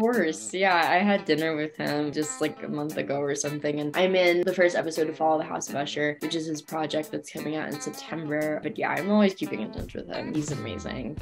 course. Yeah, I had dinner with him just like a month ago or something. And I'm in the first episode of Follow the House of Usher, which is his project that's coming out in September. But yeah, I'm always keeping in touch with him. He's amazing.